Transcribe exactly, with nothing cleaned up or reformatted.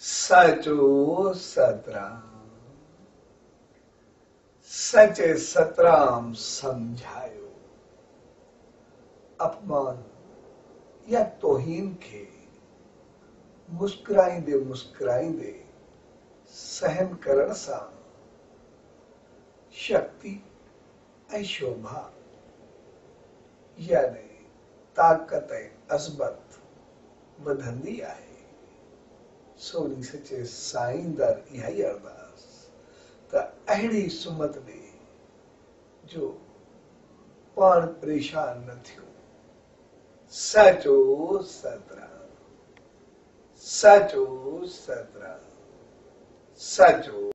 साचो सतराम। सचे सतराम समझायो। अपमान या तोहीन खे मुस्कुराईंदे मुस्कुराईंदे सहन करण सां शक्ति ऐं शोभा यानी ताक़त ऐं अज़मत वधंदी आहे। सोनी सचे साईं दर इहा ई अरदास त अहिड़ी सुमत ॾे जो पाण परेशान न थियो। साचो सतराम, साचो सतराम, साचो